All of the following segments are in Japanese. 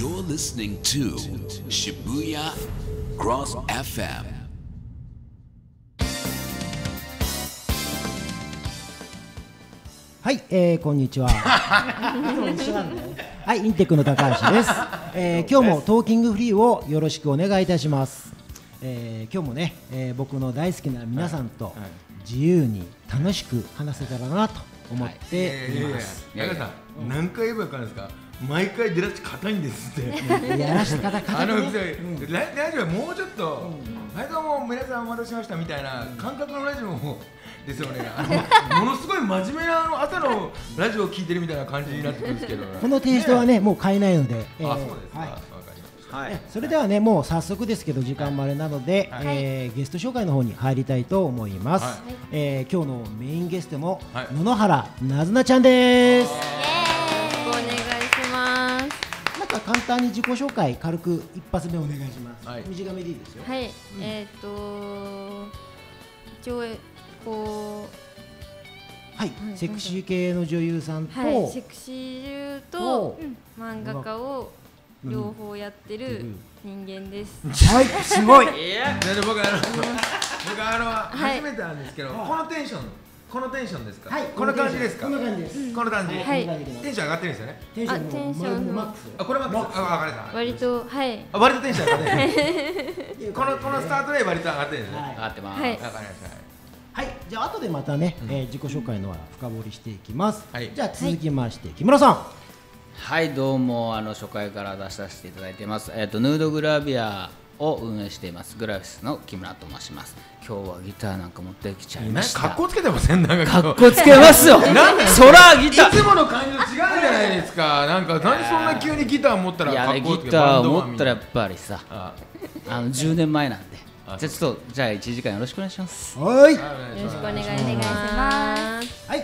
You're listening to Shibuya Cross FM. はい、こんにちは。いつも一緒なんだよね。はい、インテックの高橋です。今日もトーキングフリーをよろしくお願いいたします。今日もね、僕の大好きな皆さんと自由に楽しく話せたらなと思っています。 高橋さん、何回言えばよかんですか。毎回出だし硬いんですって。 やらし方硬いね。 ラジオはもうちょっと、はいどうも皆さんお待たせしましたみたいな感覚のラジオもですよね。ものすごい真面目な朝のラジオを聞いてるみたいな感じになってくるんですけど、 このテイストはねもう変えないので。 あ、そうですか。わかりました。 それではね、もう早速ですけど時間までなので、ゲスト紹介の方に入りたいと思います。今日のメインゲストも野々原なずなちゃんです。 お願いします。 なんか簡単に自己紹介軽く一発目お願いします。短めでいいですよ。 はい、一応こう、はい、セクシー系の女優さんと、 セクシー女優と漫画家を両方やってる人間です。 はい、すごい。 僕初めてなんですけど、このテンションですか。この感じですか。この感じです。この感じ。テンション上がってるんですよね。 テンションマックス。 あ、これマックス。あ、わかりました。 割と、はい。 割とテンション上がってる。このスタートで割と上がってるんですね。 上がってます。 はい。 わかりました。 はい、じゃあ後でまたね、自己紹介のは深掘りしていきます。じゃあ続きまして木村さん。 はい、どうも初回から出させていただいてます。ヌードグラビアを運営していますグラフィスの木村と申します。今日はギターなんか持ってきちゃいました。 格好つけてません？なんか格好つけますよ。そらギター。 いつもの感じと違うじゃないですか。なんか何そんな急にギター持ったら格好つけて。ギターを持ったらやっぱりさ、10年前なんで。じゃあちょっと1時間よろしくお願いします。 はい。よろしくお願いします。 はい、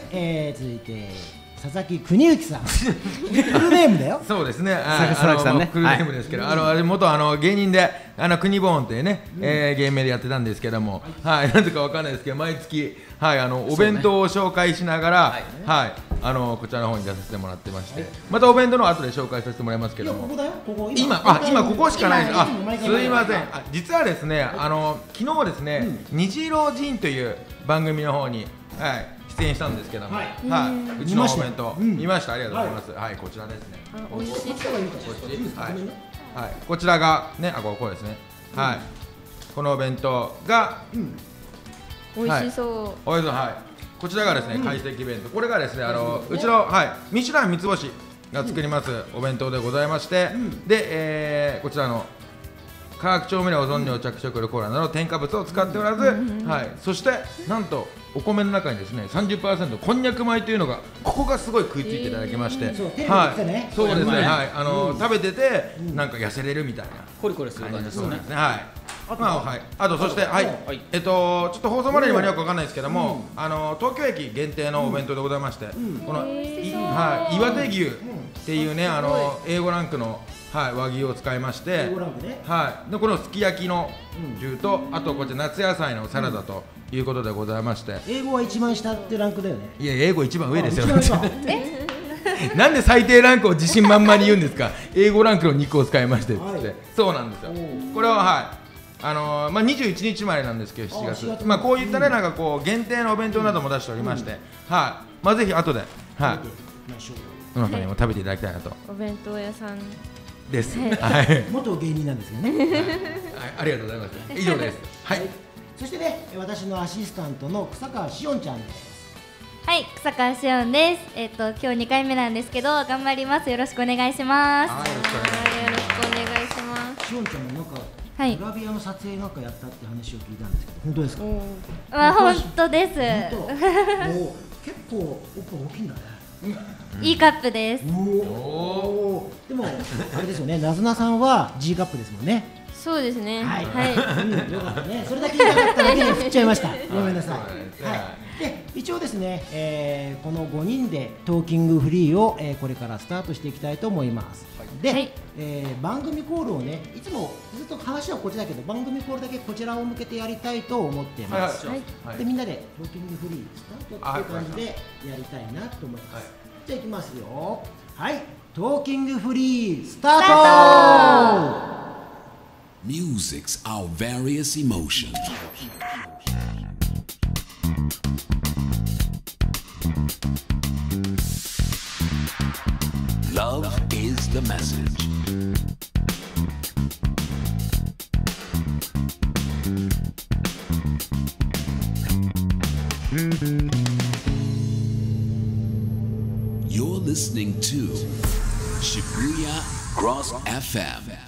続いて佐々木邦之さん。フルネームだよ。 そうですね。 佐々木さんね。 フルネームですけど、元芸人で国ボーンっていうね、芸名でやってたんですけども、はい、なんとかわかんないですけど毎月お弁当を紹介しながら、はい、こちらの方に出させてもらってまして、またお弁当の後で紹介させてもらいますけども、今ここしかないです。あ、すいません。実はですね、昨日ですね、虹色ジンという番組の方に、はい。出演したんですけども、はい、うちのお弁当見ました。ありがとうございます。はい、こちらですね。 美味しそう。 はい、こちらがね、こうですね。はい、このお弁当が美味しそう。 はい、こちらがですね、懐石弁当。これがですね、うちのミシュラン三つ星が作りますお弁当でございまして、で、こちらの化学調味料、保存料、着色料、コーラなど添加物を使っておらず、はい、そしてなんとお米の中にですね 30% こんにゃく米というのが、ここがすごい食いついていただきまして、はい、そうですね、はい、食べててなんか痩せれるみたいな、 コリコリする感じですね。 はい。あとそしてちょっと放送までに間に合うかわかんないですけども、東京駅限定のお弁当でございまして、この岩手牛っていうね、A5ランクの和牛を使いまして、でこのすき焼きの牛と、あとこちら夏野菜のサラダということでございまして、 英語は一番下ってランクだよね。 いや、英語一番上ですよ。なんで最低ランクを自信満々に言うんですか。英語ランクの肉を使いましてって、そうなんですよ。これは21日までなんですけど、7月、こういったね、なんかこう限定のお弁当なども出しておりまして、ぜひ後で野々さんにも食べていただきたいなと。 お弁当屋さんです。 元芸人なんですけどね。 ありがとうございます。以上です。はい。 そしてね、私のアシスタントの草川しおんちゃんです。 はい、草川しおんです。今日2回目なんですけど頑張ります。よろしくお願いします。 よろしくお願いします。 しおんちゃんもなんかグラビアの撮影なんかやったって話を聞いたんですけど、本当ですか？ 本当です。 結構おっぱい大きいんだね。 いいカップです。 でもあれですよね、なずなさんは G カップですもんね。 そうですね。 はい。 よかったね。それだけ言いたかっただけで振っちゃいました。ごめんなさい。で、一応ですね、この5人でトーキングフリーをこれからスタートしていきたいと思います。で、番組コールをね、いつもずっと話はこっちだけど、番組コールだけこちらを向けてやりたいと思ってます。で、みんなでトーキングフリースタートっていう感じでやりたいなと思います。じゃあいきますよ。はい。 トーキングフリースタート。 Music's our various emotions. Love is the message. You're listening to Shibuya Cross FM.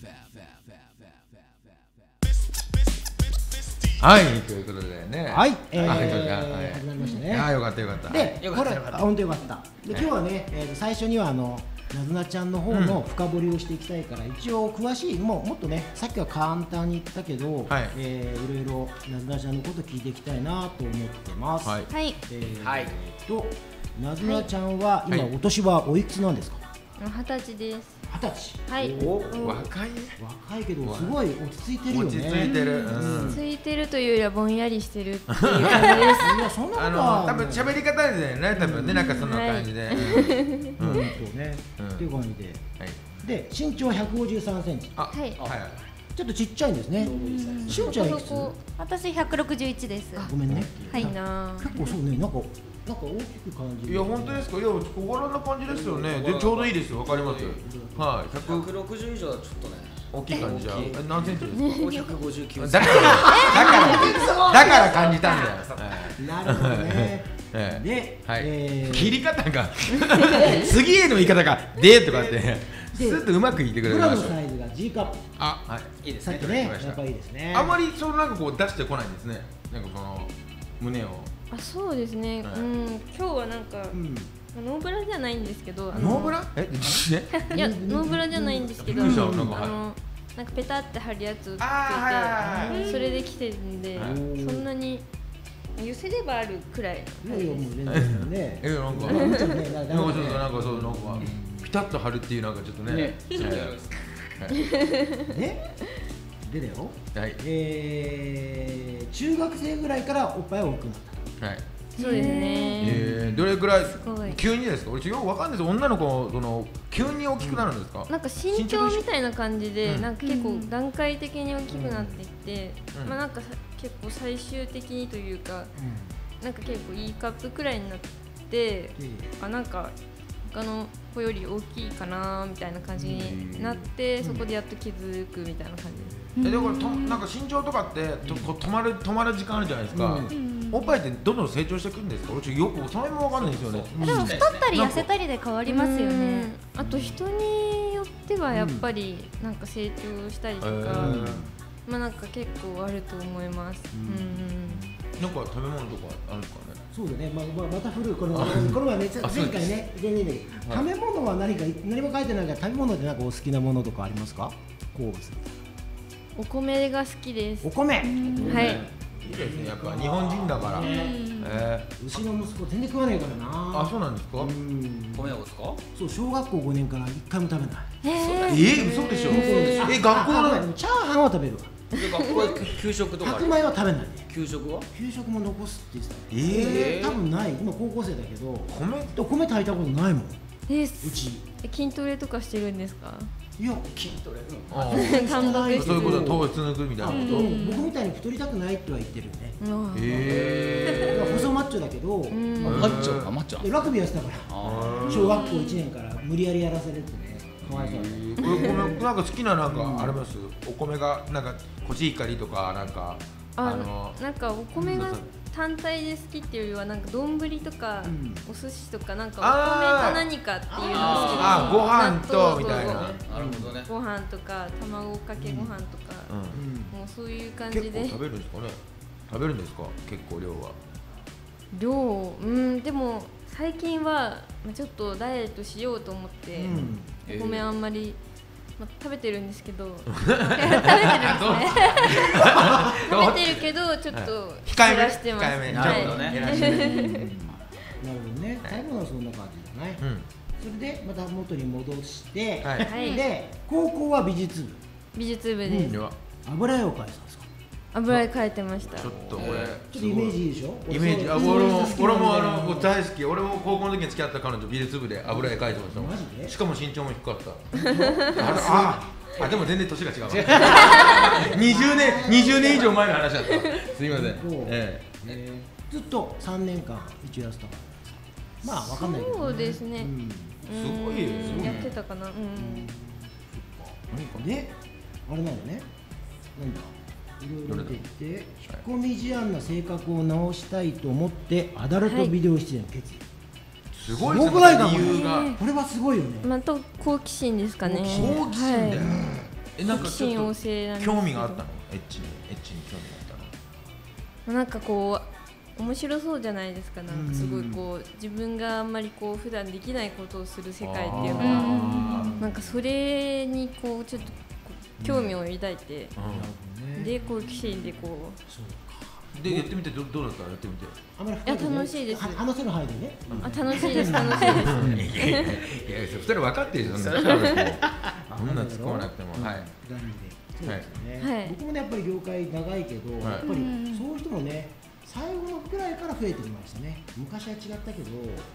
はい、ということでね。 はい、 はい始まりましたね。 あ、よかったよかった。 で、これ本当よかった。で、今日はね、最初にはなずなちゃんの方の深掘りをしていきたいから、一応詳しいもっとね、さっきは簡単に言ったけど、 はいいろいろなずなちゃんのこと聞いていきたいなと思ってます。 はいはい。 なずなちゃんは今、 はいお年はおいくつなんですか 20歳です。 ？20歳。 はい。 若いね。 若いけどすごい落ち着いてるよね。 落ち着いてる。 ついてるというよりはぼんやりしてるっていう感じです。 いやそんなことは多分喋り方だよね、多分ね、なんかそんな感じで。 そうね。っていう感じで。 はい。 で身長153センチ。 あ、 はい。 はい。 ちょっとちっちゃいんですね。しゅんちゃんいくつ？ 私161です。 ごめんね。 はい。 な結構そうね、なんか大きく感じる。 いや、本当ですか。いや、小柄な感じですよね。で、ちょうどいいですよ。わかります。はい。 160以上はちょっとね大きい感じじゃん。何センチですか。 159 だから感じたんだよ。 なるほどね。で、 はい。切り方が次への言い方がでとかってスッとうまく言ってくれブラました。 のサイズが G カップ。 あ、はい。 いいですねさっきね、やっぱいいですね。 あんまりそうなんかこう出してこないんですね。なんかその胸を。 あ、そうですね。 はい今日はなんかノーブラじゃないんですけど、 ノーブラ？え、 いやノーブラじゃないんですけど、 びっくりしたなんかなんかペタって貼るやつをつあーはいはいはいけて、それで着てるんで、そんなに寄せればあるくらい。 いやいやもう全然ね。 なんかちょっとね、 なんかちょっとなんかそうなんかピタッと貼るっていうなんかちょっとね。 でだよ。 はい。 中学生ぐらいからおっぱいを大きくなった。 はい。 そうですね。 どれくらいごい急にですか？俺よくわかんないです。女の子その急に大きくなるんですか？ なんか身長みたいな感じで、 うんなんか結構段階的に大きくなっていって、 うんまあなんか結構最終的にというか、なんか結構いいカップくらいになって、あ、なんか他の子より大きいかなみたいな感じになって、そこでやっと気づくみたいな感じです。 だからなんか身長とかってこう止まる時間あるじゃないですか。おっぱいってどんどん成長していくんですか？俺よくそれもわかんないですよね。 でも太ったり痩せたりで変わりますよね。 あと人によってはやっぱりなんか成長したりとか、まあなんか結構あると思います。 なんか食べ物とかあるんですかね。 そうだね。また古いこの前ね前回ね食べ物は何も書いてないから食べ物でなんかお好きなものとかありますか？好物。 お米が好きです。 お米。 はい。 いいですね。やっぱ日本人だから。 牛の息子全然食わないからな。 あ、そうなんですか？ 米をですか？ そう小学校5年から1回も食べない。 嘘でしょ？学校のチャーハンは食べるわ。 学校で給食とか白米は食べないね。 給食は？ 給食も残すって言ってた。多分ない。今高校生だけど米炊いたことないもん。うち。 筋トレとかしてるんですか？ いや筋トレ。 タンパク質。 そういうこと糖質抜くみたいなこと。 僕みたいに太りたくないっては言ってるよね。細マッチョだけど。 マッチョかマッチョ。 ラグビーやってたから。小学校1年から無理やりやらされてね。かわいそう。 なんか好きななんかあります？お米がなんかコシヒカリとかなんかなんかお米が単体で好きっていうよりはなんか丼とかお寿司とかなんかお米と何かっていうのが好きです。 ご飯とみたいな。 なるほどね。 ご飯とか卵かけご飯とかもうそういう感じで。 結構食べるんですかね？食べるんですか？結構量は。 量でも最近はちょっとダイエットしようと思ってお米あんまり食べてるんですけど食べてるけどちょっと控えめしてます。 控えめ。 なるほどね。 なるほどね。食べ物はそんな感じだね。それでまた元に戻してで高校は美術部。 美術部です。 油絵を描いてたんですか？ 油絵描いてました。 ちょっとこれちょっとイメージいいでしょ。 イメージ、俺も大好き。俺も高校の時に付き合った彼女美術部で油絵描いてましたもん。 マジで？ しかも身長も低かった。でも全然年が違うわ。20年以上前の話だった。すみません。 ずっと3年間一応やってたから。まあわかんないけど、ね。 そうですね。 すごいですね。 やってたかな。 で、あれなんだね。なんだ。いろいろ出てて、引っ込み思案な性格を直したいと思ってアダルトビデオ出演決意。 すごいですね。理由が。 これはすごいよね。 また好奇心ですかね。 好奇心で。なんかちょっと興味があったの？エッチに興味があったの？なんかこう面白そうじゃないですか。なんかすごいこう自分があんまりこう普段できないことをする世界っていうのはなんかそれにこうちょっと興味を抱いて、で好奇心でこう。 でやってみてどうだったらやってみて。 いや楽しいです。 話せる範囲でね。 楽しいです。 いやそしたら分かってるじゃん。そんな突っ込まなくても。はい。 そうですね。僕もねやっぱり業界長いけどやっぱりそういう人もね最後のくらいから増えてきましたね。昔は違ったけど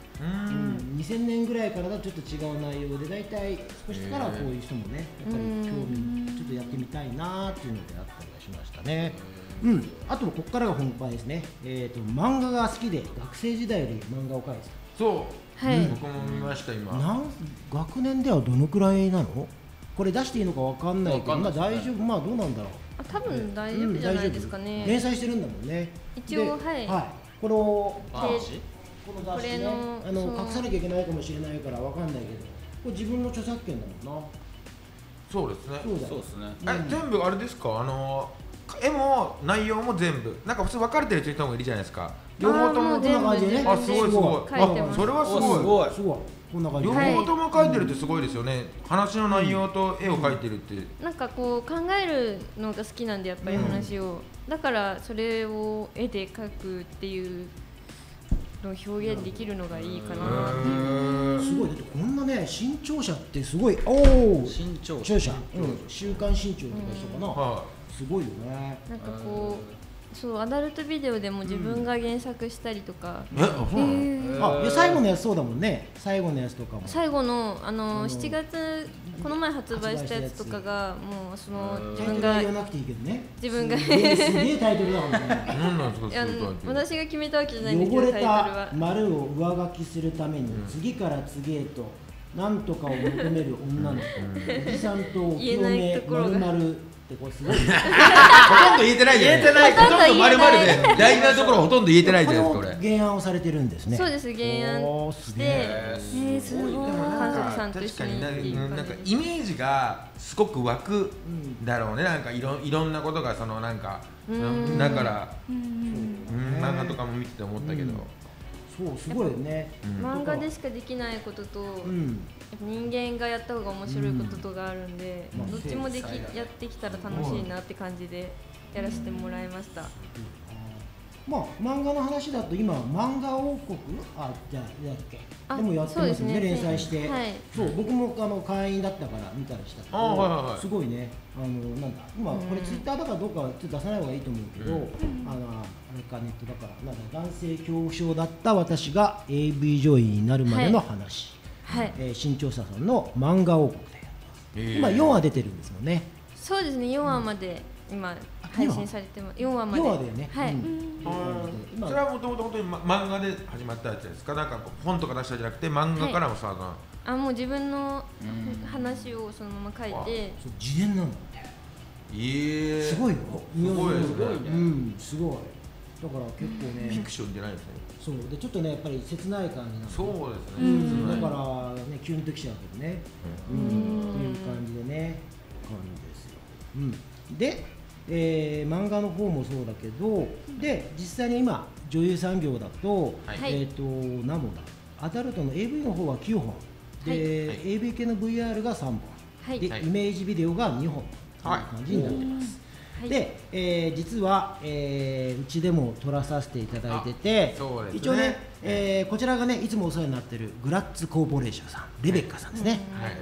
2000年ぐらいからだとちょっと違う内容でだいたい少しからこういう人もねやっぱり興味ちょっとやってみたいなっていうのであったりはしましたね。あとここからが本番ですね。漫画が好きで学生時代より漫画を描いてた。 そう、僕も見ました今。 学年ではどのくらいなの？これ出していいのかわかんないけど、まあ大丈夫、まあどうなんだろう。 多分大丈夫じゃないですかね。 連載してるんだもんね。 一応はい。 この雑誌ね、隠さなきゃいけないかもしれないからわかんないけど、これ自分の著作権だもんな。 そうですね。 そうですね。 全部あれですか？絵も内容も全部なんか普通分かれてる人もいるじゃないですか。両方ともこんな感じでね。 すごいすごい。それはすごい。こんな感じ。両方とも描いてるってすごいですよね。話の内容と絵を描いてるって。 なんかこう考えるのが好きなんでやっぱり話を。だからそれを絵で描くっていうのを表現できるのがいいかなっていう。 すごい。だってこんなね新潮社ってすごい。 新潮社。週刊新潮とかそうかな。すごいよね。 なんかこうそうアダルトビデオでも自分が原作したりとか。 最後のやつそうだもんね。最後のやつとかも。 最後の7月この前発売したやつとかがもうその自分が言わなくていいけどね。 自分がすげえタイトルだもんね。 何なんですか？ 私が決めたわけじゃないんですけど汚れた丸を上書きするために次から次へと何とかを求める女の子、おじさんとお清め丸ってこれすごい。 ほとんど言えてないじゃないですか。ほとんど丸々で大事なところほとんど言えてないじゃないですか。これ原案をされてるんですね。 そうです。原案してすごい監督さんと一緒になんかイメージがすごく湧くだろうね。なんかいろんなことがそのなんかだから漫画とかも見てて思ったけど。 そうすごいよね。 漫画でしかできないことと人間がやった方が面白いこととがあるんで、どっちもやってきたら楽しいなって感じでやらせてもらいました。 まあ漫画の話だと今漫画王国じゃあやっけでもやってますよね。連載して、そう僕も会員だったから見たりしたけど、すごいね。なんだ今これツイッターだからどうかちょっと出さない方がいいと思うけど、あれかネットだからなんだ男性恐怖症だった私が AV 女優になるまでの話、新潮社さんの漫画王国でやってます。今4話出てるんですもんね。 そうですね。4話まで今配信されてます。4話まで。 4話だよね。 はい。 それはもともと本当に漫画で始まったやつですか？なんか本とか出したんじゃなくて漫画からもスタート。 もう自分の話をそのまま書いて。 自伝なんだね。すごいよ。 すごいですね。 すごい。だから結構ね。 フィクションじゃないですね。 そうでちょっとねやっぱり切ない感じなんで。 そうですね。 だからねキュンときちゃうけどね。っていう感じでね感じですよ。で、漫画の方もそうだけど、で実際に今女優産業だと何本だ。アダルトの AV の方は9本で、AV 系の VR が3本で、イメージビデオが2本という感じになってます。で、実は、うちでも撮らさせていただいてて、一応ね、こちらがねいつもお世話になってるグラッツコーポレーションさん、レベッカさんですね。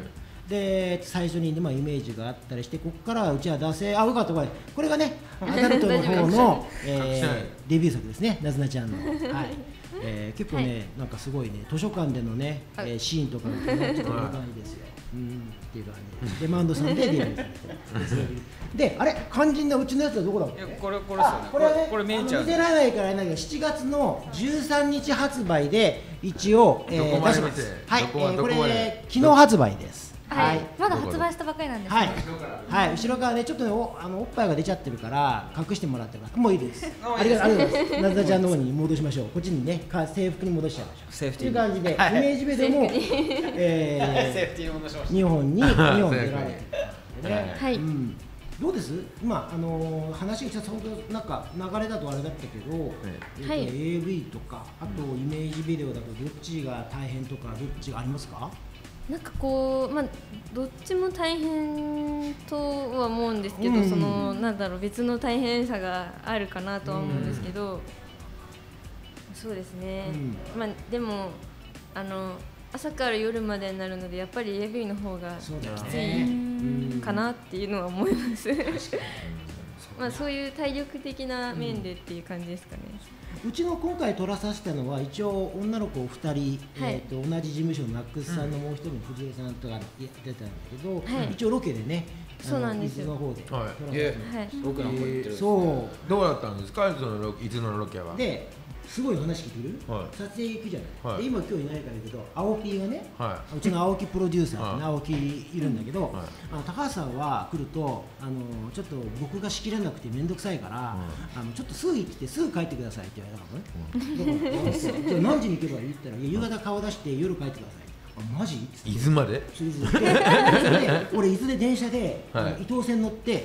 で最初に、イメージがあったりして、ここからうちは出せ合うかとか、これがねアダルトの方の、デビュー作ですね、なずなちゃんの、はい、結構ね、なんかすごいね、図書館でのね、シーンとかがちょっといいですよ、っていう感じで、デマンドさんでデビューされてで、あれ肝心なうちのやつはどこだっけ？ これですよね。 これはね、 これ見えちゃう。 見せられないからね、7月の13日発売で一応、出します。はい、これ昨日発売です。 はい、まだ発売したばかりなんですね。 はい、後ろからね、ちょっとね、おっぱいが出ちゃってるから隠してもらってます。もういいです。ありがとうございます。なずなちゃんの方に戻しましょう。こっちにね、制服に戻しちゃいましょう。 セーフティー。 という感じで、イメージビデオもセーフティーに戻しました。 日本出られてるね。 はい。 どうです？話がちょっとなんか流れだとあれだったけど、AV とか、あとイメージビデオだとどっちが大変とか、どっちがありますか？ なんかこう、どっちも大変とは思うんですけど、なんだろう、別の大変さがあるかなとは思うんですけど、そうですね、でも朝から夜までになるので、やっぱり AV の方がきついかなっていうのは思います。そういう体力的な面でっていう感じですかね。 うちの今回撮らさせたのは一応女の子2人、同じ事務所のナックスさんのもう一人の藤江さんとか出たんだけど、一応ロケでね、 そうなんですよ。 伊豆の方で撮らせてもらって、 僕なんか言ってる。 そうどうだったんですか、伊豆のロケは。 ですごい話聞いてる、撮影行くじゃない、で今日いないからだけど、青木がね、うちの青木プロデューサーって青木いるんだけど、高橋さんは来るとちょっと僕が仕切れなくて面倒くさいから、ちょっとすぐ行ってすぐ帰ってくださいって言われたからね、じゃあ何時に行けばいいって言ったら、夕方顔出して夜帰ってください。マジ？ 伊豆まで？ それで俺伊豆で電車で伊東線乗って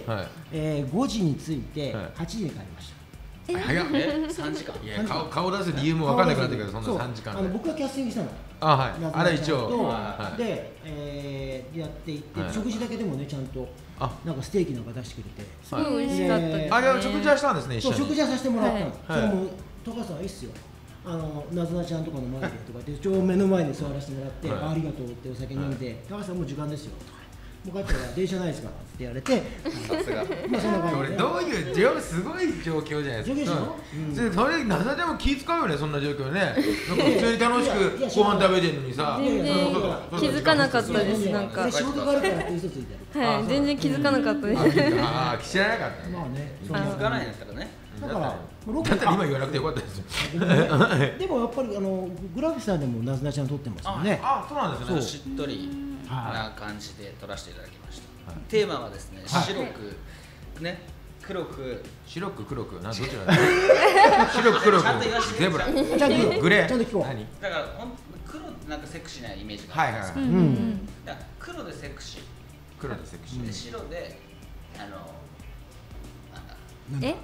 5時に着いて8時に帰りました。 早っ。 3時間。 いや、顔出す理由も分かんなくなってくる。そんな3時間。 僕がキャスティングしたの。 あれ一応でやっていって、食事だけでもね、ちゃんとなんかステーキなんか出してくれて、 すごい美味しかったですね。 あれは食事はしたんですね。 そう、食事はさせてもらったの。それも高橋さんいいっすよ。なずなちゃんとかの前でとかってちょうど目の前に座らせてもらって、ありがとうってお酒飲んで、高橋さんもう時間ですよ。もう帰ったら電車ないですからって言われて、 さすが。 そんな感じで。 どういうすごい状況じゃないですか。それなぜでも気使うよね、そんな状況ね。なんか普通に楽しくご飯食べてるのにさ。 全然気づかなかったです。なんか。 仕事があるからって嘘ついてる。 はい、全然気づかなかったです。 知らなかった。 まあね。 気づかないんだったらね。 だからだったら今言わなくてよかったですよ。 でもやっぱりグラフィさんでもなずなちゃん撮ってますよね。 そうなんですね。 しっとりな感じで撮らせていただきました。テーマはですね、白くね、黒くどちらですか？白く黒くゼブラ、グレー、 ちゃんと聞こう。 だから黒なんかセクシーなイメージがはいあるんですけど、黒でセクシー、白で黒で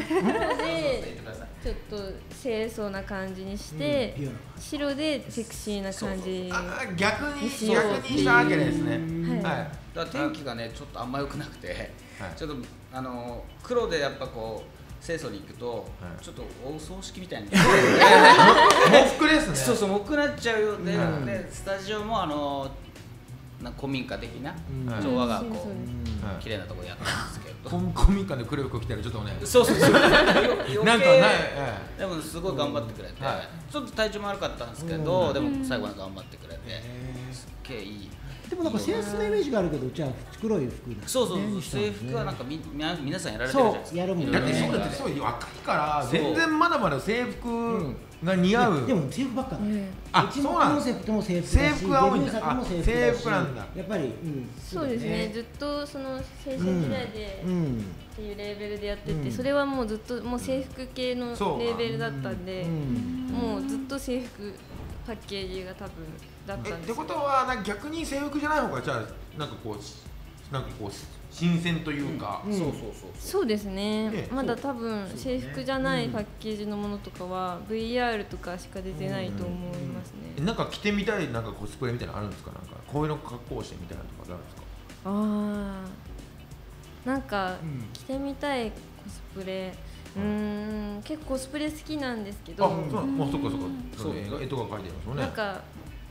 ちょっと清楚な感じにして、白でセクシーな感じ。 逆にしたわけですね。 だから天気がねちょっとあんま良くなくて、ちょっと黒でやっぱこう清楚に行くとちょっとお葬式みたいに。 喪服ですね。 そう重くなっちゃうようで、スタジオも古民家的な調和がこう綺麗なところやったんですけど。 古民家で黒い服着たらちょっとね。 そう。なんかない。 でもすごい頑張ってくれて、ちょっと体調も悪かったんですけど、でも最後まで頑張ってくれて、すっげえいい。 でもなんか清楚なイメージがあるけど、じゃあ黒い服だ。 そう制服はなんか皆さんやられてるじゃないですか。 やるもんね。 だってそうだってすごい若いから全然まだまだ制服が似合う。 でも制服ばっかだ。うちのコンセプトも制服だし、 制服が多いんだ。制服なんだ。 やっぱりそうですね。ずっとその青春時代でっていうレーベルでやってて、それはもうずっともう制服系のレーベルだったんで、もうずっと制服パッケージが多分だったんですよ。 ってことは逆に制服じゃない方がじゃあなんかこう新鮮というか。 そうですね。まだ多分制服じゃないパッケージのものとかは VR とかしか出てないと思いますね。 なんか着てみたいなんかコスプレみたいなのあるんですか？なんかこういうの格好してみたいなとかあるんですか？ なんか着てみたいコスプレ。結構コスプレ好きなんですけど。 もうそっか。絵とか描いてますもんね。 なんか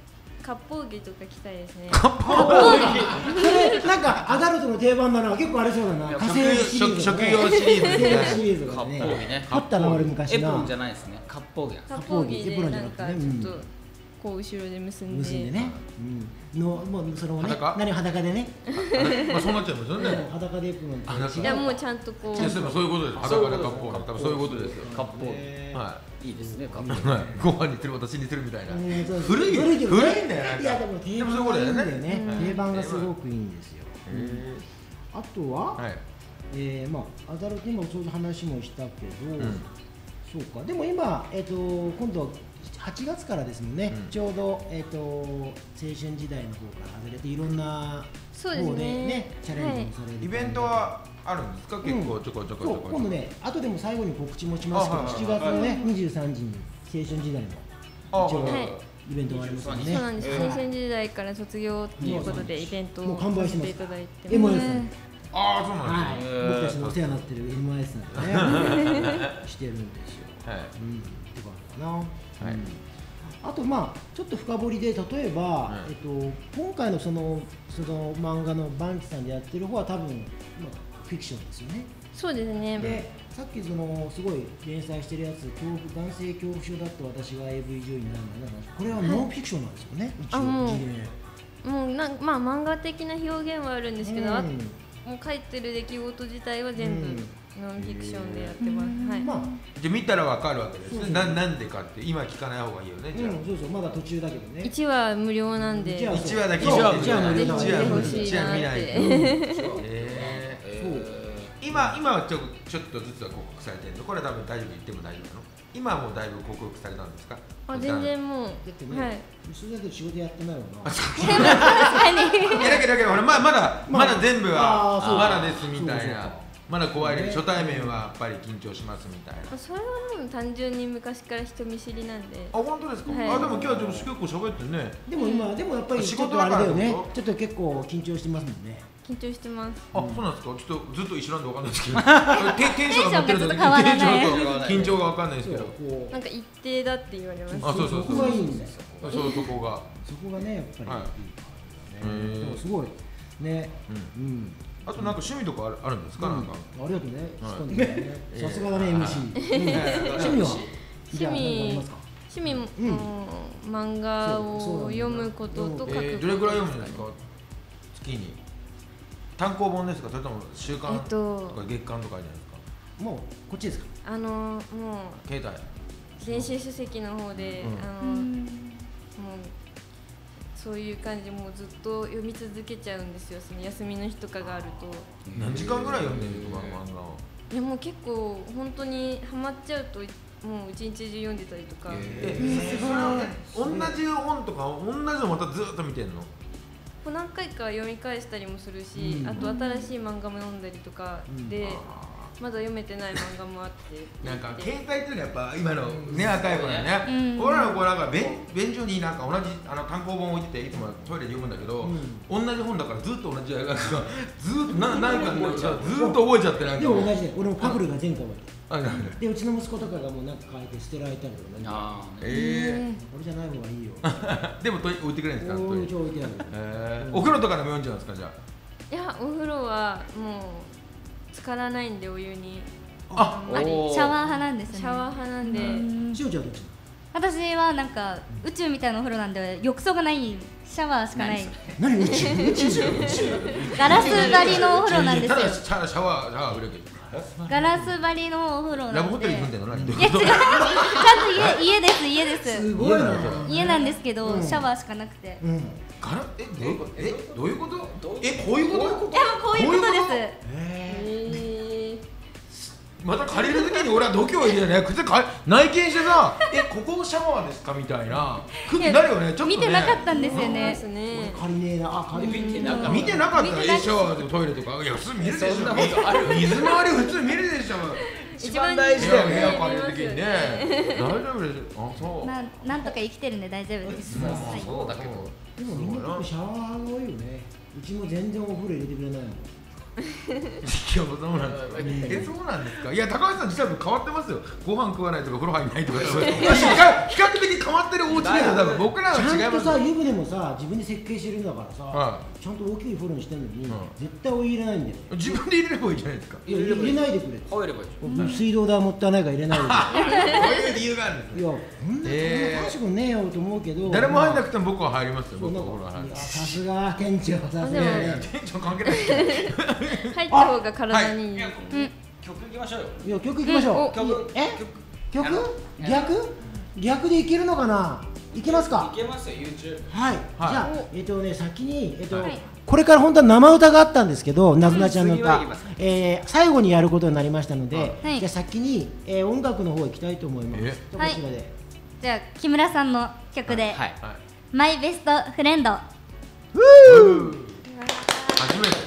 割烹着とか着たいですね。 それなんかアダルトの定番だな。結構あれそうだな。火星シリーズ職業シリーズみたいなシリーズ割がね。 烹着ね。 あったな俺昔な。 エプロンじゃないですね。割烹着なんです。 割烹着エプロンじゃでなかなんくてねちょっとこう後ろで結んで。 結んでね。もうそのね。 裸何裸でね。 まあそうなっちゃいますよね。 裸でエプロンって裸いやもうちゃんとこう。 いやそういうことです。裸で割烹着、多分そういうことですよ。 割烹着。 はいいいですね。割烹着。 はい。ご飯にする私にするみたいな。 そう古いけどね古いんだよなんかいやでも定番がいいんだよね。定番がすごくいいんですよ。あとは、 はい。 まあアダルト今ちょうど話もしたけど、 んそうか。でも今今度8月からですもんね。ちょうど青春時代の方から外れていろんなそうですねチャレンジもされる。 イベントはあるんですか？結構ちょこちょこちょこ。 今度ね、後でも最後に告知もしますけど、7月のね23日に青春時代の一応イベントがありますよね。 そうなんです。青春時代から卒業ということでイベントをさせていただいてます。 MIS さん。 ああそうなんはい、 です僕たちのお世話になってる MIS なんでねしてるんですよ。 はい。 って感じかな。 はいあとまあちょっと深掘りで例えば、今回のその漫画のバンキさんでやってる方は多分、フィクションですよね。 そうですね。 でさっきすごい連載してるやつ男性恐怖症だって私が AV 女優になるんだな、これはノンフィクションなんですよね、一応もうまあ漫画的な表現はあるんですけど、 うんもう書いてる出来事自体は全部ノンフィクションでやってます。はい。 まあじゃあ見たらわかるわけですね。 そうそうなんでかって今聞かない方がいいよね。じゃあ。 そうそうまだ途中だけどね。 1話無料なんで、 一話 1話だけそう見て一話無料だぜひ見てほしいなっ一話見ないて。 と。今はちょっとずつは告白されてるの。これは多分大丈夫言っても大丈夫なの？今はもうだいぶ告白されたんですか？ あ、全然もう、 だってね、 はい。 それだけ仕事やってないよな。 いやだけどほらまだ全部はそうまだですみたいなそうか。 まだ怖いね。初対面はやっぱり緊張しますみたいな。 それはもう単純に昔から人見知りなんで。 あ本当ですか？ はいあでも今日は結構喋ってるね。 でもやっぱり仕ちょっとあれ事だからだよねってこ。 ちょっと結構緊張してますもんね。 緊張してます。 あそうなんですか？ちょっとずっと一緒なんでわかんないですけど。テンションが乗ってるのでテンションがちょっと変わらない緊張がわかんないですけど。 こなんか一定だって言われます。 あそうそこがいいんだよ。 そこが。 そこがねやっぱりいいからね。 へーでもすごいね。 あとなんか趣味とかあるんですか？なんか。 ありがとうね。突っ込んでね。さすがだね MC。趣味はじゃあ何かありますか？ 趣味も漫画を読むことと書くことですかね。 どれくらい読むんですか？月に。単行本ですか？それとも週刊とか月刊とかあるじゃないですか？ もうこっちですか？ もう携帯。 電子書籍の方で、もうそういう感じでもうずっと読み続けちゃうんですよ。その休みの日とかがあると。 何時間ぐらい読んでるんですか？漫画を。 いやもう結構本当にハマっちゃうともう一日中読んでたりとか。 同じ本とか同じのまたずっと見てんの？ 何回か読み返したりもするし、あと新しい漫画も読んだりとかで、まだ読めてない漫画もあってなんか携帯っていうのはやっぱ今のね若い子だよね。俺らの子なんか便所になんか同じ単行本置いてていつもトイレで読むんだけど、同じ本だからずっと同じ映画がずっと何かずっと覚えちゃってなんか。 でも同じで俺もパブルが前回まで。 あなんで。 でうちの息子とかがもうなんか書いて捨てられたりとかね。これじゃない方がいいよ。 でも置いてくれるんですか？ 置いてある。 お風呂とかでも読んじゃうんですか？じゃあ。 いやお風呂はもう浸からないんでお湯に。 あシャワー派なんですね。 シャワー派なんで。 しおちゃんどっち？ 私はなんか宇宙みたいなお風呂なんで浴槽がないシャワーしかない何宇宙ガラス張りのお風呂なんですよ。 ただシャワー売るけど。 ガラス張りのお風呂なんで。 ラブホテル行くんだよ。何？ いや違う、ちゃんと家ですすごいな。 家なんですけど、シャワーしかなくて。 うん。 どういうこと？どういうこと？こういうこと？ いやもうこういうことです。 また借りるときに俺は度胸いるよね。内見してさ、ここシャワーですかみたいな空気になるよね。ちょっとね。 見てなかったんですよね。 借りねえな。借り見てなかったらシャワーとトイレとかいや普通見るでしょ。水回り普通見るでしょ。 一番大事だよ部屋借りるときにね。大丈夫でしょ。あそう。 なんとか生きてるんで大丈夫です。 そうだけど。 でもみんな結構シャワーが多いよね。うちも全然お風呂入れてくれないもん。 そうなんですか。そうなんですか。いや高橋さん自体も変わってますよ。ご飯食わないとか風呂入んないとか比較的変わってるお家ですよ。多分僕らは違います。 ちゃんとさ湯船もさ自分で設計してるんだからさ、ちゃんと大きい風呂にしてるのに絶対お湯入れないんだよ。 自分で入れればいいじゃないですか。 いや入れないでくれ。 入ればいいでしょ。 水道代もったいないから入れないでくれ。 そういう理由があるんです。 いやこんな大しくねえよと思うけど。 誰も入んなくても僕は入りますよ。僕は風呂入る。 さすが店長さすがね。 店長関係ない。 入った方が体にいい。 曲いきましょうよ。 いや曲いきましょう。曲逆でいけるのかな。いけますか。 いけますよ YouTube。 はい。じゃあ先にこれから本当は生歌があったんですけど、なずなちゃんの歌最後にやることになりましたので、じゃあ先に音楽の方行きたいと思います。こちらで。 じゃあ木村さんの曲でマイベストフレンド。 初めて。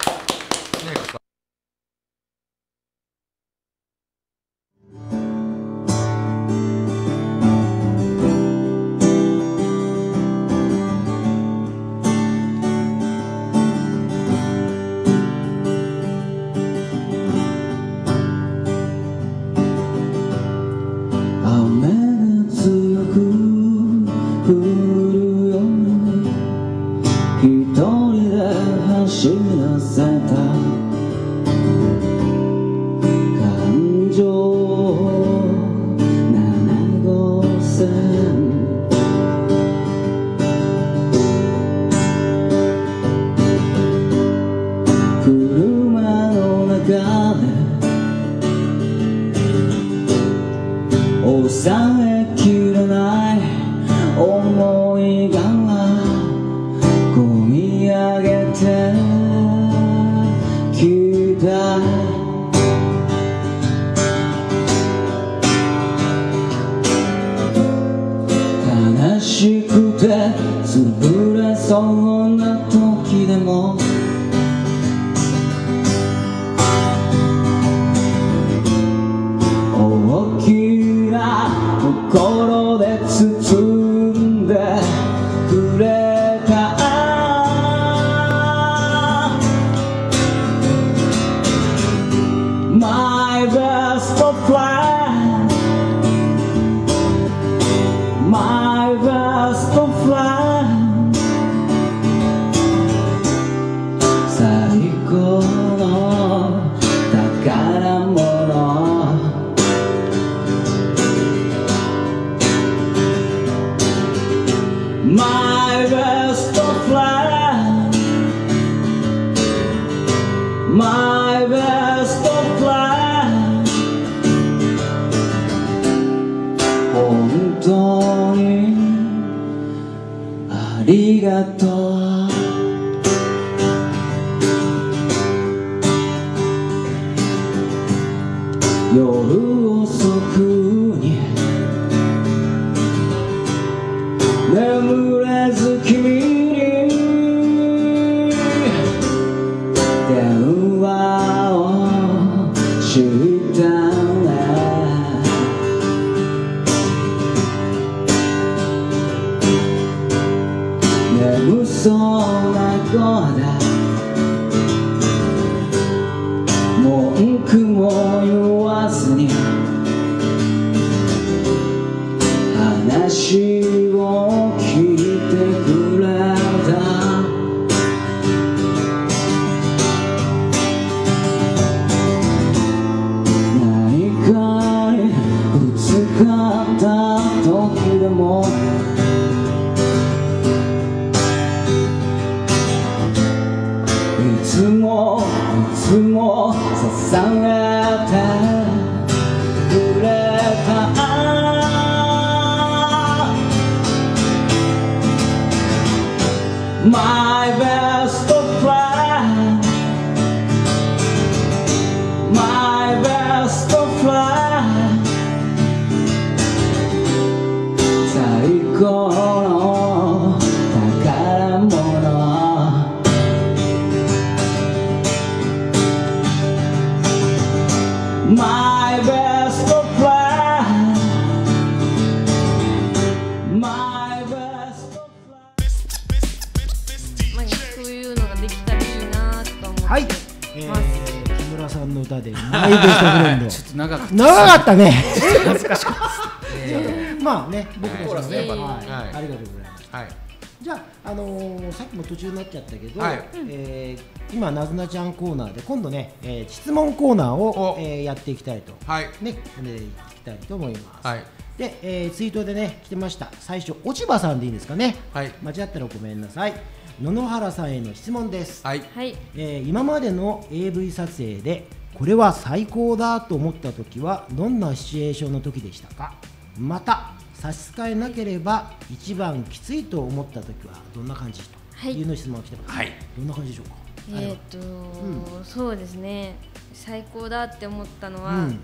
ベストフレンド。 ちょっと長かった。 長かったね。 恥ずかしかったまあね、僕たちもね、 はいはいはいありがとうございます。 はいじゃあ、さっきも途中になっちゃったけど、 はい今なずなちゃんコーナーで今度ね、質問コーナーをお、 やっていきたいとはいね、いきたいと思います。 はいで、ツイートでね来てました。最初落ち葉さんでいいんですかね。 はい間違ったらごめんなさい。野々原さんへの質問です。 はいはい。 今までの AV 撮影でこれは最高だと思った時はどんなシチュエーションの時でしたか。また差し支えなければ一番きついと思った時はどんな感じとはいいうの質問が来てます、 はいどんな感じでしょうか。 そうですね。最高だって思ったのは、 うん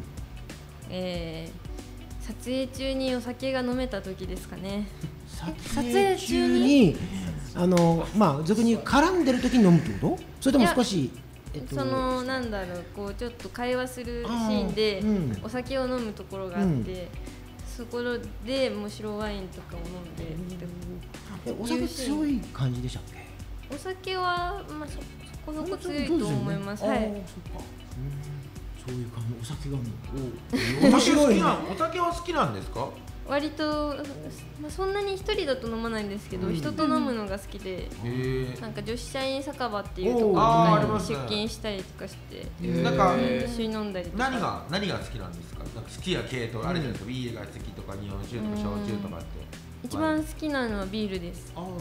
撮影中にお酒が飲めた時ですかね。 撮影中にまあ俗に言う絡んでる時に飲むってこと。それとも少しそのなんだろう、こうちょっと会話するシーンで、 あーうんお酒を飲むところがあって、そこでもう白ワインとかを飲んでってお酒強い感じでしたっけ。 お酒は、まあ、そこそこ強いと思います。はい。 そうか。そういう感じ。お酒が面白いな。お酒は好きなんですか。 割と、まあ、そんなに一人だと飲まないんですけど、人と飲むのが好きで、なんか女子社員酒場っていうところとかに出勤したりとかして、 なんか一緒に飲んだりとか。 何が好きなんですか。なんか好きな系統あれじゃないですか。ビールが好きとか日本酒とか焼酎とかって。 一番好きなのはビールです。 なんか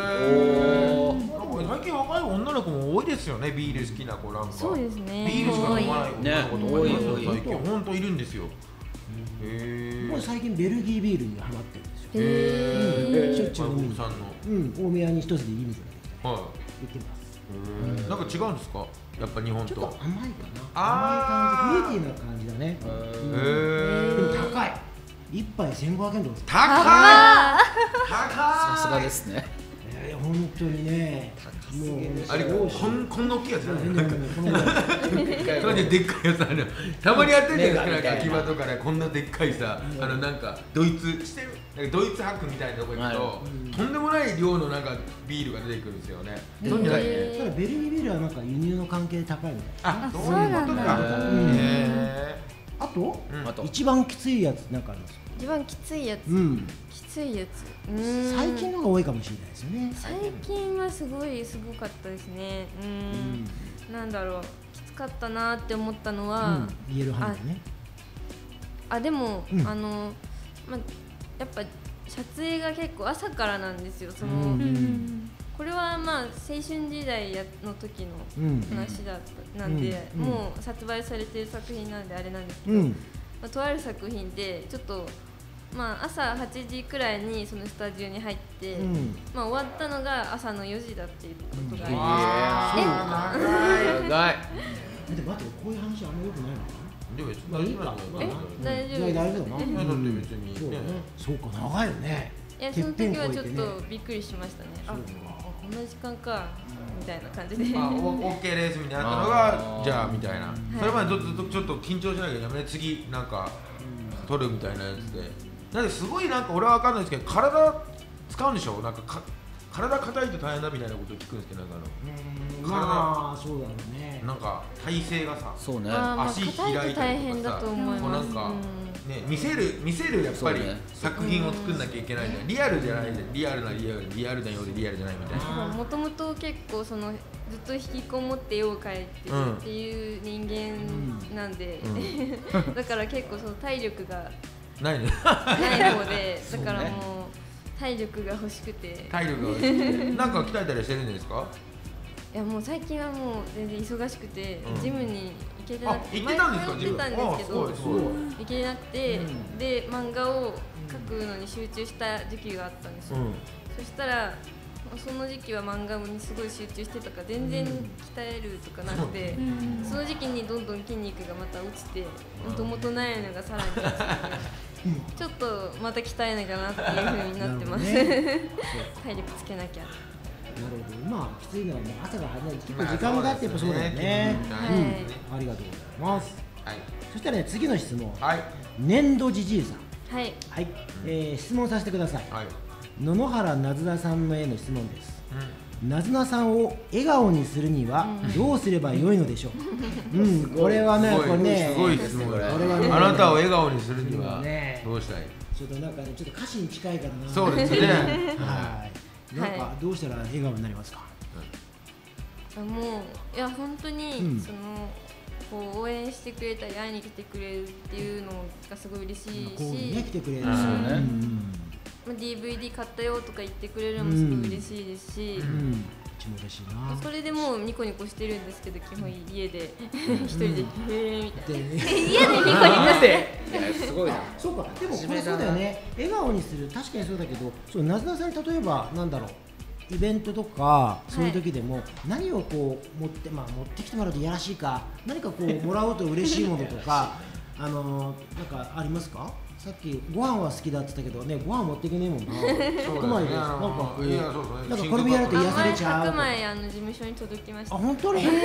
最近若い女の子も多いですよね。ビール好きな子なんか。 そうですね。 ビールしか飲まない女の子とかいますよ。 ね最近本当いるんですよ。 もう最近ベルギービールにハマってるんですよ。しょっちゅう飲みに。 さんの。 大宮に一つでいい水ができた。 は行ってます。 い。なんか違うんですか。やっぱ日本と。 ちょっと甘いかな。 あ甘い感じ、フルーティーな感じだね。でも高い。一杯1500円とかです。 高い。 さすがですね。 本当にね。もうあれこんな大きいやつなんだよ。 このぐらいそれででっかいやつたまにやってるじゃないですか。秋葉とかね、こんなでっかいさ、なんかドイツ博みたいなとこ行くと、とんでもない量のなんかビールが出てくるんですよね。そうじゃないね。 ただベルギービールはなんか輸入の関係で高いみたいな。 あ、そういうことか。 あとあと一番きついやつなんかありますか。 一番きついやつ。きついやつ。 最近のが多いかもしれないですよね。 最近はすごかったですね。なんだろう、きつかったなって思ったのは、 言える範囲でね。 でも、まあ、やっぱ撮影が結構朝からなんですよ。これはまあ青春時代の時の話だったなんで、もう発売されてる作品なんであれなんですけど、とある作品でちょっとまあ朝8時くらいにそのスタジオに入って、まあ終わったのが朝の4時だっていうことがあって、 長い。 でも待って、こういう話あんま良くないのかでも別に大丈夫なんだよ。 な。 大丈夫大丈夫だな。 だって別にそうだね。そうか、長いよね。 いや、その時はちょっとびっくりしましたね。こんな時間かみたいな感じで。 オッケーですみたいなのがじゃあみたいな。それまでちょっと緊張しなきゃダメね。次なんか撮るみたいなやつで。なんですごいなんか俺は分かんないですけど、体使うんでしょ。なんか体硬いと大変だみたいなことを聞くんですけど、なんかまあそうだろうね。 なんか体勢がさ、 そうね。 足開いたりとかさ、 大変だと思います。 なんかね、見せるやっぱり作品を作んなきゃいけないじゃん。リアルじゃないじゃん。リアルなようでリアルじゃないみたいな。 もともと結構そのずっと引きこもって絵を描いてるっていう人間なんで、だから結構その体力がないね。 ない方で、だからもう体力が欲しくて。 体力が欲しくて。なんか鍛えたりしてるんですか？ いや、もう最近はもう全然忙しくて、ジムに行けてなくて、 行ってたんですか？ 前は行ってたんですけど、 すごい行けなくて、で漫画を描くのに集中した時期があったんですよ。そしたらその時期は漫画にすごい集中してたから全然鍛えるとかなくて、その時期にどんどん筋肉がまた落ちて、もともとないのがさらに落ちて、ちょっとまた鍛えなきゃなっていう風になってます。体力つけなきゃ。 なるほど。まあきついのはもう朝が早い。結構時間があってやっぱそうだよね。ありがとうございます。そしたらね、次の質問。粘土じじいさん。はい。はい。質問させてください。野々原なずなさんのへの質問です。 なずなさんを笑顔にするにはどうすればよいのでしょう。これはね、これね、 すごいですね、これ。 これはね、 あなたを笑顔にするにはねどうしたい？ ちょっとなんかね、ちょっと歌詞に近いからな。 そうですね。 はい。なんかどうしたら笑顔になりますか。 もういや本当に、 うんそのこう応援してくれたり会いに来てくれるっていうのがすごい嬉しいこうね、 し、 来てくれるし、 うんまあ DVD 買ったよとか言ってくれるのもすごい嬉しいですし、 うちも嬉しいな。 それでもうニコニコしてるんですけど、基本家で一人でへーみたいな。 でね、 家でニコニコすごいな。 そうか、でもこれそうだよね。笑顔にする、確かにそうだけど、そうなずなさんに例えばなんだろう。イベントとかそういう時でも何をこう持って持ってきてもらうといやらしいか、何かこうもらうと嬉しいものとかなんかありますか？さっきご飯は好きだって言ったけどね、ご飯持っていけねえもんな。白米です。なんかこういやそうそうなんかこれもやると癒されちゃう。 白米事務所に届きましあ、 た。 本当に？そう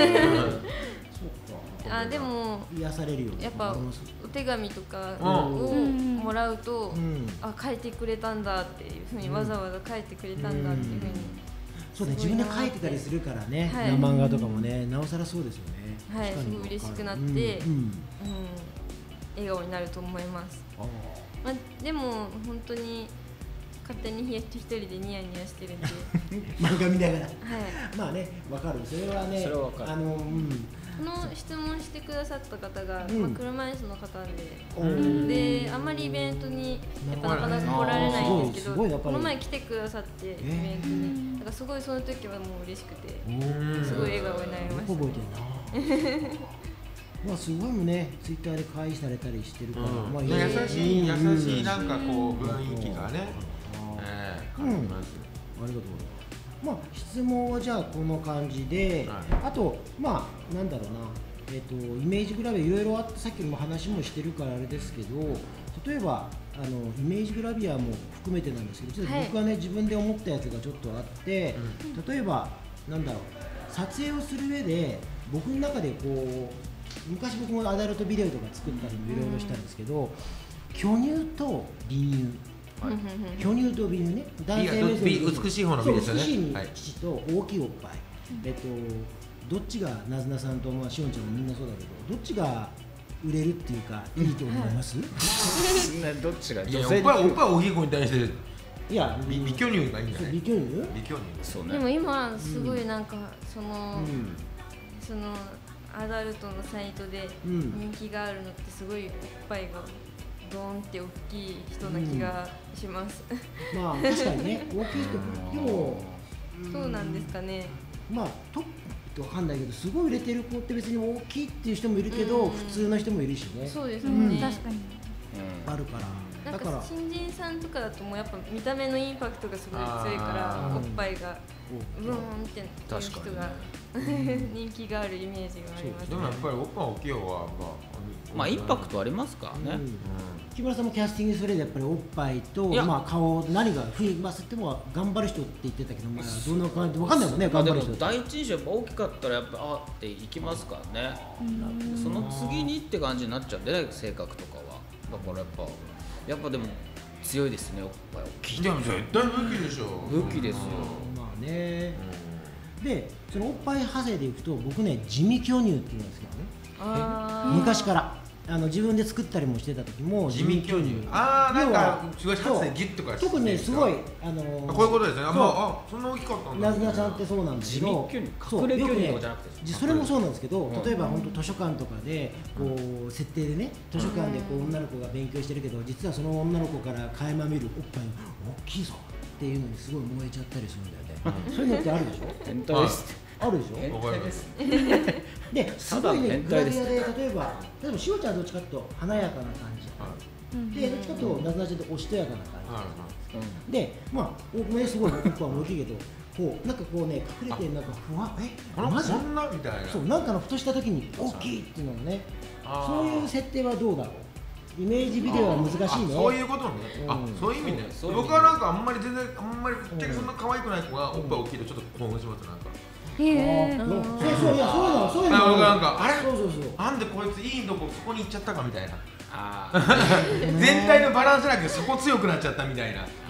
か。 でも癒されるよね。 やっぱお手紙とかうをもらうと、 うん書いてくれたんだっていうふうに、わざわざ書いてくれたんだっていうふうに、 そうね、自分で書いてたりするからね、 はい漫画とかもね、なおさらそうですよね。 はい、 確かにすごい嬉しくなって、 うん笑顔になると思います。 あでも本当に勝手に一人でニヤニヤしてるんで、 ー漫画見ながら。 はい。 まあね、わかる。それはね、 それはわかるこの質問してくださった方が、 うん車椅子の方おーで、あんまりイベントにやっぱなかなか来られないんですけど、 すごいやっぱりこの前来てくださってイベントに、だからすごいその時はもう嬉しくて、すごい笑顔になりました。 覚えてるな。まあすごいもね、ツイッターで開されたりしてるから、まあ優しいなんかこう雰囲気がね、感じます。 ありがとうございます。まあ質問はじゃあこの感じで、あとまあなんだろうな、イメージグラビアいろいろあって、さっきも話もしてるからあれですけど、例えばイメージグラビアも含めてなんですけど、ちょっと僕はね、自分で思ったやつがちょっとあって、例えばなんだろう、撮影をする上で僕の中でこう昔僕もアダルトビデオとか作ったりもいろいろしたんですけど、巨乳と離乳。巨乳と微乳ね、男性目線で美しい方の美ですよね。 美しい乳と大きいおっぱい、どっちがなずなさんとしおんちゃんもみんなそうだけど、どっちが売れるっていうかいいと思います？ どっちがいや、おっぱい大きい子に対していや、 微巨乳がいいんじゃない？ 微巨乳？ 微巨乳。 そうね。 でも今すごいなんかそのアダルトのサイトで人気があるのってすごいおっぱいがドーンって大きい人な気がします。 まあ確かにね、大きい人でもそうなんですかね。 まあトップってわかんないけど、すごい売れてる子って別に大きいっていう人もいるけど、普通の人もいるしね。 そうですね。 確かにあるから。 なんだからか新人さんとかだともうやっぱ見た目のインパクトがすごい強いからおっぱいがブーンっていう人が人気があるイメージがありますね。 でもやっぱりおっぱい大きい方はまあインパクトありますからね。 木村さんもキャスティングそれでやっぱりおっぱいと顔、何が雰囲気、まあでも頑張る人って言ってたけど、まあどんな感じわかんないもんね、頑張る人。 第一印象やっぱ大きかったらやっぱあっていきますからね。その次にって感じになっちゃうんでね、性格とかは。だからやっぱでも強いですね、おっぱい大きい。 でも絶対武器でしょ。 武器ですよ。 まあね。で、そのおっぱい派生でいくと、僕ね、地味巨乳って言うんですけどね。昔から自分で作ったりもしてた時も地味巨乳。なんかすごいシャツでギュッとかして。 特にね、すごいこういうことですね。そんな大きかったんだ。 なずなちゃんってそうなんですけど、 隠れ巨乳じゃなくて、 それもそうなんですけど、例えば本当図書館とかでこう設定でね、図書館でこう女の子が勉強してるけど、実はその女の子から垣間見るおっぱい大きいぞっていうのにすごい燃えちゃったりするんだよね。そういうのってあるでしょ？ 変態です。 あるでしょ？ わかります。 ですごいね、グラビアで例えばしおちゃんはどっちかというと華やかな感じで、どっちかというとなずなちゃんっておしとやかな感じで、まあ僕ね、すごいおっぱい大きいけど、こうなんかこうね、隠れてなんかふわマジこんなみたいな。 そう、なんかのふとした時に大きいっていうのがね、そういう設定はどうだろう。イメージビデオは難しいね。 そういうことね。そういう意味ね。僕はなんかあんまりそんな可愛くない子がおっぱい大きいとちょっと興奮します。なんか。 そういうのなんかあれ、 そうなんでこいついいとこそこに行っちゃったかみたいな。全体のバランスなくてそこ強くなっちゃったみたいな。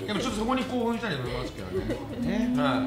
でもちょっとそこに興奮したりもしますけどね。 ね。 はい。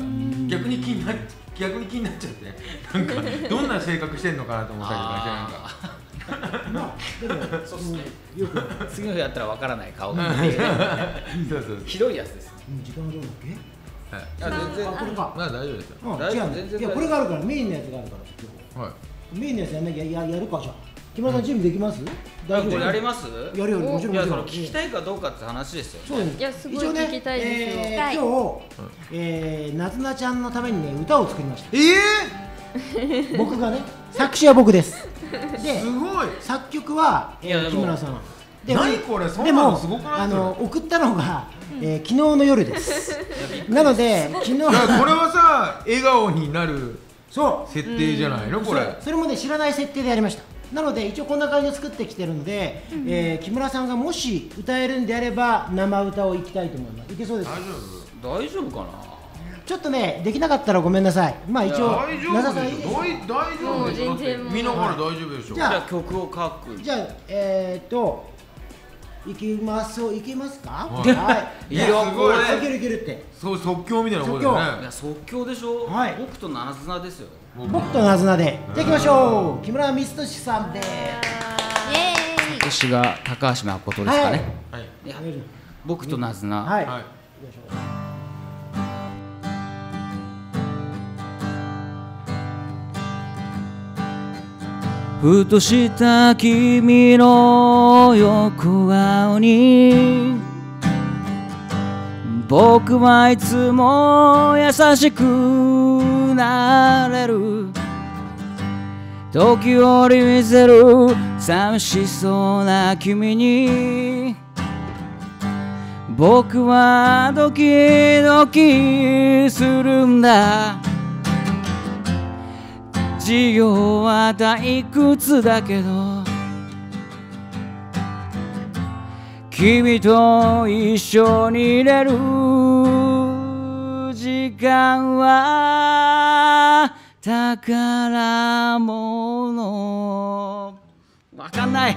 逆に気になっちゃってなんかどんな性格してんのかなと思ったりとかしてなんか。 まあでもそうですね。よく次の日やったらわからない顔っていうねそうそうひどいやつです。 時間はどうだっけ？ はい。 全然あこれか。 まあ大丈夫ですよ。 うん大丈夫違うね。 全然いやこれがあるからメインのやつがあるから今はい。 日。メインのやつやるかじゃあ。木村さん準備できます？大丈夫。 これやります？ やるよもちろんいやそもちろん。 の聞きたいかどうかって話ですよ。 そうです。 いやすごい一応ね聞きたいですよはい今日なずなちゃんのためにね歌を作りました。僕がね作詞は僕です。で。 すごい。 作曲は、 いやでも木村さん。 何これそんでもなのすごくないそれ送ったのが、昨日の夜です。なので昨日いやこれはさ笑顔になるそう設定じゃないのこれ。 それもね知らない設定でやりました。なので一応こんな感じで作ってきてるので、木村さんがもし歌えるんであれば生歌をいきたいと思います。いけそうですか？ 大丈夫かな。 ちょっとねできなかったらごめんなさい。まあ一応大丈なざ夫でしょ。 さんいいですか？ 大丈夫でしょ。だってもう全然もう見ながら大丈夫でしょ。 じゃあじゃあ曲を書く。 じゃあいきますいけますか？ はいはいいいよすごいいけるいけるって。 そう即興みたいなことだよねいや。即興でしょ。 はい僕となずなですよ。 僕となずなでじゃあ行きましょう。木村光俊さんでイエーイ。 私が高橋誠ですかね。 はい。 いやお願いし僕となずな。 ます。はい、 はい。 行きましょう。 ふとした君の横顔に僕はいつも優しくなれる。時折見せる寂しそうな君に僕はドキドキするんだ。授業は退屈だけど君と一緒にいれる時間は宝物。わかんない。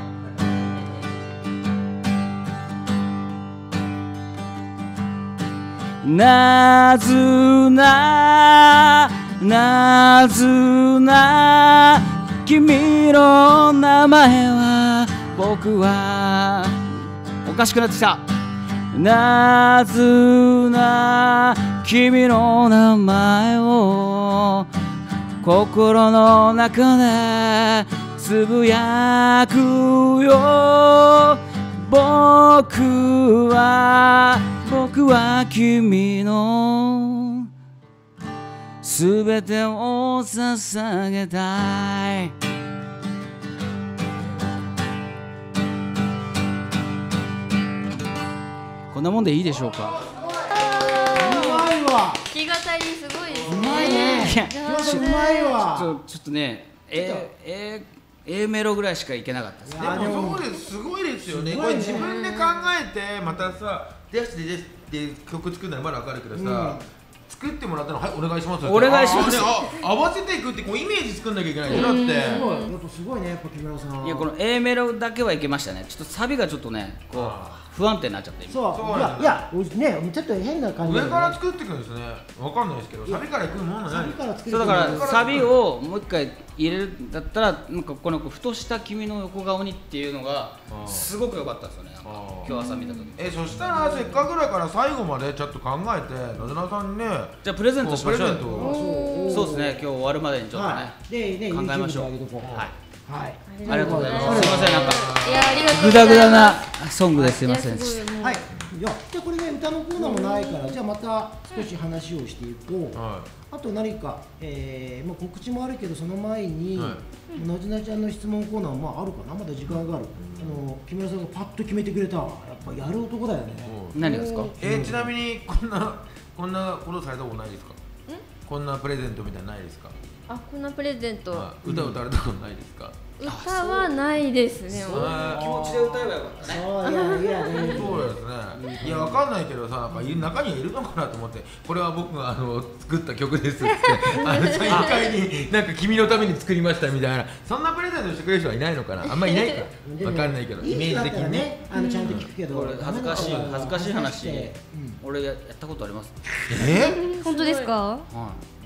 なずななずな君の名前は僕はおかしくなってきた。なずな君の名前を心の中でつぶやくよ。僕は君のすべてを捧げたい。こんなもんでいいでしょうか。 うまいわ。 弾き語りすごいですね。 うまいね。 いや木村さんうまいわ。 ちょっとねA メロぐらいしかいけなかったですね。 でもそうですすごいですよね。これ自分で考えてまたさ出して曲作るならまだわかるけどさ。作ってもらったのはいお願いします。 お願いします。 合わせていくってこうイメージ作んなきゃいけないよだって。 すごいやっぱすごいねやっぱ木村さん。 いやこの A メロだけはいけましたね。ちょっとサビがちょっとねこう不安定になっちゃって今。 そうなんだいやねちょっと変な感じだよね。 上から作っていくんですね。わかんないですけどサビからいくもんなんじゃないサビから作るそうだからサビをもう一回入れるんだったらなんかこのふとした君の横顔にっていうのがすごく良かったですよね。なんか今日朝見た時。 そしたらせっかくだから最後までちょっと考えてなずなさんにねじゃあプレゼントしましょうよ。 プレゼントをそうですね。今日終わるまでにちょっとね、 はいでね考えましょう。 YouTube で上げとこうはい。 はいありがとうございます。 ありがとうございますすみませんなんかいやありがとうグございます。 ダグダなソングですいません。 いやすごいもうはいいやじゃあこれね歌のコーナーもないからじゃあまた少し話をしていこう。 はあと何か、まあ、告知もあるけどその前に、 はなずなちゃんの質問コーナーも、まあ、あるかなまだ時間がある、木村さんがパッと決めてくれたやっぱやる男だよね。 何がですか。 ちなみにこんなことされたことないですか。こんなプレゼントみたいなのないですか。 あこんなプレゼント。 歌歌われたことないですか。 歌はないですね。 そういう気持ちで歌えばよかったね。 そういやそうですね。いやわかんないけどさ、なんか中にはいるのかなと思って、これは僕が作った曲ですってサイン会になんか君のために作りましたみたいな、そんなプレゼントしてくれる人はいないのかな。あんまりいないか。わかんないけど、イメージ的にね。 ちゃんと聞くけど、 これ恥ずかしい話、俺やったことあります。 本当ですか？ はい。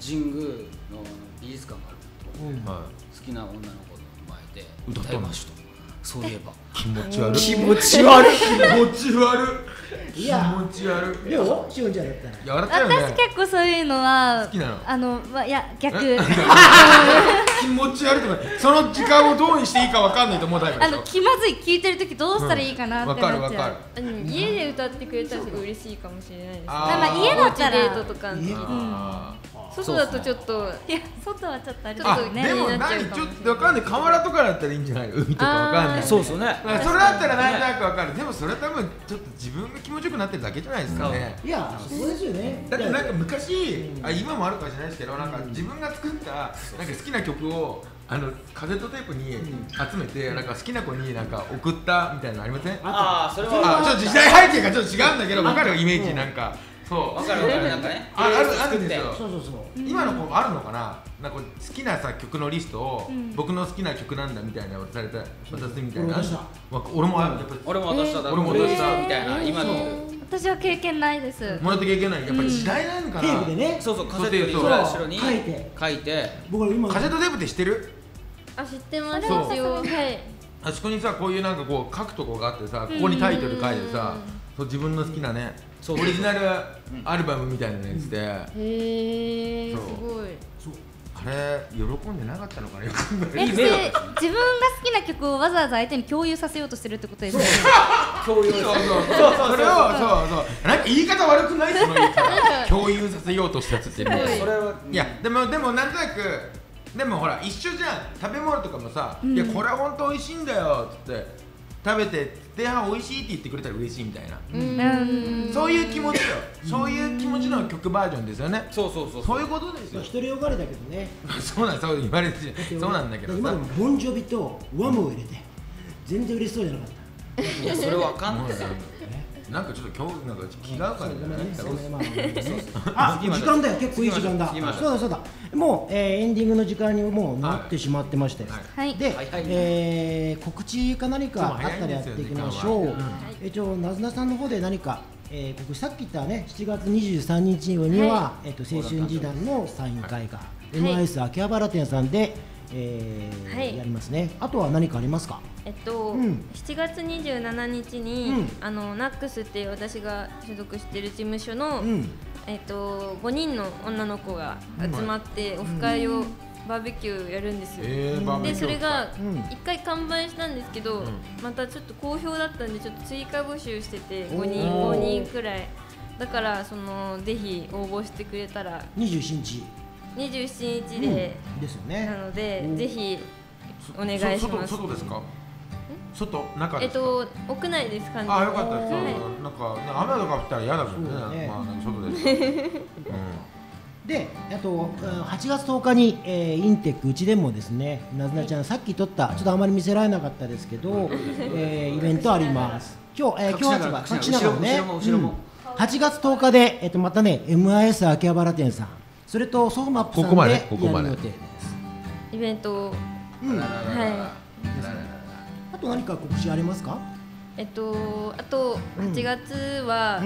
神宮の美術館があると、好きな女の子の前で歌いました。そういえば気持ち悪い。 気持ち悪い。 気持ち悪い。 いや気持ち悪い。 よ、しおんちゃんだったら。 いや笑ったよね。 私結構そういうのは好きなの？ いや逆気持ち悪いとか、その時間をどうにしていいかわかんないと思うタイプでしょ。 気まずい、聞いてる時どうしたらいいかなってなっちゃう。 わかる。 家で歌ってくれたら嬉しいかもしれないですね。 家だったらデートとかの時に。外だとちょっと、 いや外はちょっとあれちょっとね。 でも何ちょっとわかんない。河原とかだったらいいんじゃないの？海とかわかんない。 そうそうね。 それだったらなんとなくわかる。でもそれは多分ちょっと自分が気持ちよくなってるだけじゃないですかね。 いや、そうですよね。 だってなんか昔、今もあるかもしれないですけど、なんか自分が作ったなんか好きな曲をカセットテープに集めて、なんか好きな子になんか送ったみたいなのありません？ ああ、それはちょっと時代背景がちょっと違うんだけど、わかるイメージなんか。そう。 わかるなんかね。 あるんですよ。 そう。 今の子あるのかな。なんか好きなさ曲のリストを僕の好きな曲なんだみたいな渡すみたいな。俺もやっぱ俺も渡した俺も渡したみたいな今の私は経験ないです。 もらった経験ない。やっぱり時代なのかな。 テープでね。 そうカセットに後ろに書いて。僕今カセットテープって知ってる？ 知ってます。 そうはい。 あそこにさこういうなんかこう書くとこがあってさ、ここにタイトル書いてさ、そう自分の好きなねオリジナルアルバムみたいなやつで。 へえ、すごい。 あれ喜んでなかったのかな。よく自分が好きな曲をわざわざ相手に共有させようとしてるってことですよね。 共有。 そうそれをなんか言い方悪くない？その言い方。共有させようとしたやつっていうの。 それはいやでもなんとなく。でもほら一緒じゃん。食べ物とかもさ、いやこれは本当美味しいんだよっつって食べて美味しいって言ってくれたら嬉しいみたいな。そういう気持ちよ。そういう気持ちの曲バージョンですよね。 そうそういうことですよ。 独りよがりだけどね。 そう言われてそうなんだけどさ。 今でもボンジョビとワムを入れて全然嬉しそうじゃなかった。 いやそれわかんない。 なんかちょっと今日なんか気が合うからね。 あ、時間だよ。結構いい時間だ。そうだ。もうエンディングの時間にもうなってしまってまして。で、告知か何かあったらやっていきましょう。一応なずなさんの方で何か告知さっき言ったね、7月23日には青春時代のサイン会が MIS 秋葉原店さんでやりますね。あとは何かありますか ？7月27日にナックスっていう私が所属している事務所の5人の女の子が集まってオフ会をバーベキューやるんですよ。でそれが1回完売したんですけど、またちょっと好評だったんでちょっと追加募集してて5人くらいだから、ぜひ応募してくれたら 27日でですよね。 なのでぜひお願いします。 外ですか？外中ですか？ 屋内です。完全に。 あ、よかったです。なんか雨とか降ったら嫌だからね。まあなんか外です。 で、あと8月10日にインテックうちでもですね、なずなちゃんさっき撮ったちょっとあまり見せられなかったですけどイベントあります。今日は隠しながらね。8月10日でまたね MIS 秋葉原店さん、それとソフマップさんでやる予定です。 イベント。はい。 あと何か告知ありますか？ あと8月は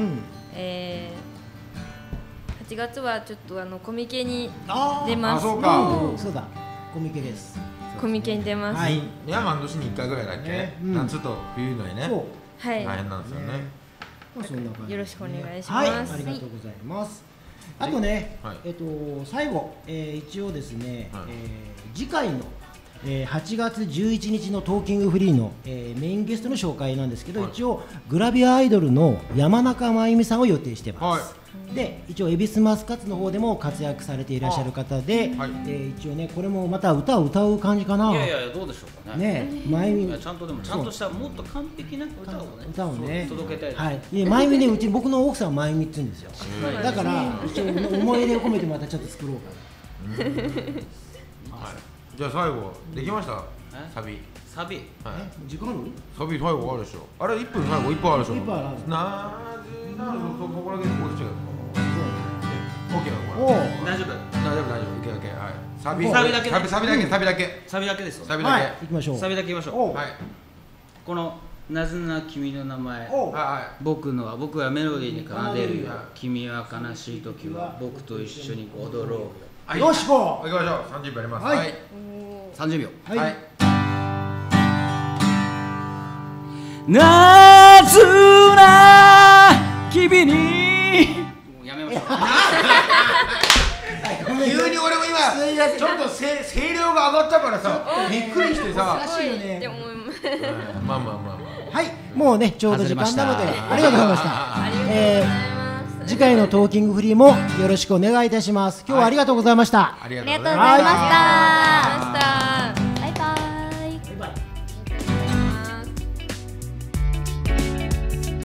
8月はちょっとコミケに出ます。 そうだ、コミケです。 コミケに出ます。 はい。いや半年に1回ぐらいだっけ？夏と冬のね。 はい。 大変なんですよね。 よろしくお願いします。 はい、ありがとうございます。あとね、最後一応ですね、次回の8月11日のトーキングフリーのメインゲストの紹介なんですけど、一応グラビアアイドルの山中真由美さんを予定してます。で一応恵比寿マスカッツの方でも活躍されていらっしゃる方で、一応ねこれもまた歌を歌う感じかな。 いやどうでしょうかね。 真由美ちゃんとしたもっと完璧な歌をね届けたい。 はい。真由美ね、うち僕の奥さんは真由美って言うんですよ。だから一応思い入れを込めてまたちょっと作ろうかな。 じゃあ最後できました。 サビ。 サビ。 時間ある？ サビ最後あるでしょ。あれ1分最後1分あるでしょ。 1分ある。 なずなるそこだけこうしてる。オッケーなおお。 大丈夫。 大丈夫いけはい。サビだけ。 サビだけ。 サビだけですよ。 サビだけ。 行きましょう。 サビだけ行きましょう。 はい。 このなずな君の名前。 はい。 僕はメロディーに奏でるよ。君は悲しい時は僕と一緒に踊ろう。 よしこう。 行きましょう。30秒あります。 はい。 30秒。 はい。 なずな君に。もうやめましょう。 急に俺も今ちょっと声量が上がったからさびっくりしてさ。 難しいよね。 でもまあ。 はい、もうねちょうど時間なのでありがとうございました。 ありがとうございます。 次回のトーキングフリーもよろしくお願いいたします。今日はありがとうございました。 ありがありがとうとうございます。 ございました。